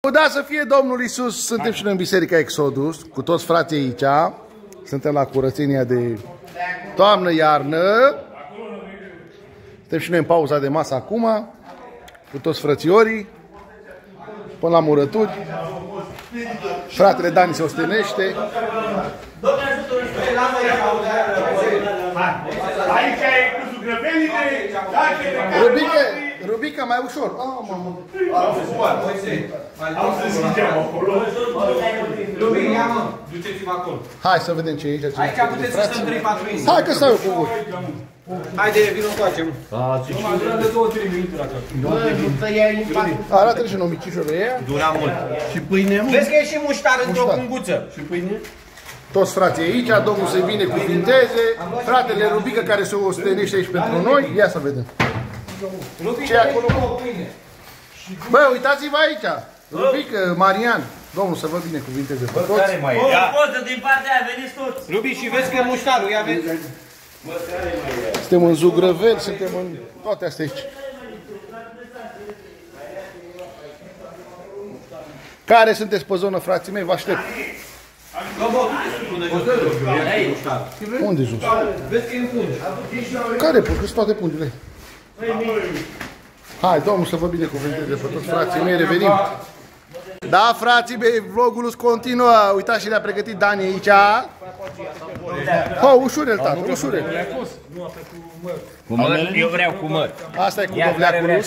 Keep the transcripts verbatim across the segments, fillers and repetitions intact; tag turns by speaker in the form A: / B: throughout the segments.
A: Da, să fie Domnul Iisus, suntem și noi în Biserica Exodus, cu toți frații aici. Suntem la curățenia de toamnă-iarnă. Suntem și noi în pauza de masă acum, cu toți frățiorii, până la murături. Fratele Dani se ostenește.
B: Aici e cu zugrăvelile.
A: Rubică, Rubică, mai ușor.
B: Am să zicem acolo.
C: Rubică, ia mă, duceți-vă acolo.
A: Hai să vedem ce e aici.
C: Aici puteți să stăm trei patru minute.
A: Hai că stau eu cu voi.
C: Haide, vină încoace, mă.
A: Arată-le și nomicișurile ăia.
C: Dura mult. Și pâine, mă? Vezi că e și muștar într-o punguță. Și pâine?
A: Toți frații aici, Domnul să binecuvinteze. Fratele Rubică care se ostenește aici pentru noi. Ia să vedem. Ce e acolo? Bă, uitați-vă aici. Rubică, Marian. Domnul să vă binecuvinteze pe toți.
D: O poză din partea aia, veniți toți.
C: Rubi, și vezi că e muștarul, ia vezi?
A: Suntem în Zugrăveli, suntem în toate astea aici. Care sunteți pe zonă, frații mei? Vă aștept. Unde jos?
C: Vezi că e în pungi.
A: Care pungi? Că sunt toate pungile. Hai, Domnul să vă binecuvânteze pe toți frații mei, revenim. Da, frații mei, vlogul îți continuă. Uitați și le-a pregătit Dani aici. Ho, ușurel, tată, ușurel.
D: Cu măr? Eu vreau cu măr.
A: Asta e cu dovleacul rus.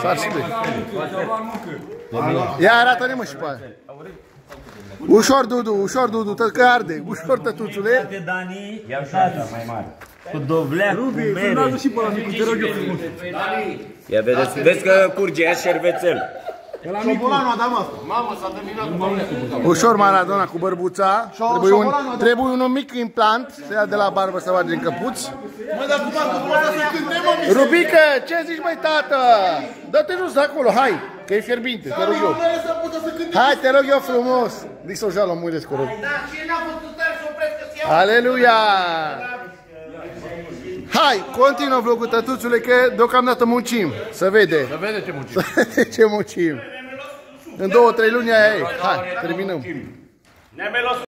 A: Ia arată-ne, mă, și pe aia. Ușor, Dudu, ușor, Dudu, că arde. Ușor, tătuțule.
D: De Dani, ia ușor, mai mare. Cu dovleac, cu mere. Ia vedeți, vezi că curge aia șervețel.
A: Ușor Maradona cu bărbuța. Trebuie un, trebuie un mic implant. Să ia de la barbă să bage în căpuț. Rubică, ce zici, măi, tată? Dă-te jos de acolo, hai, că e fierbinte, te rog eu. Hai, te rog eu frumos. Dici să o joală muilescu, rog. Aleluia! Hai, continuă vlogul, tătuțule, că deocamdată muncim. Să vede.
B: Să vede ce muncim.
A: Să vede ce muncim. În două, trei luni aia e. Hai, terminăm.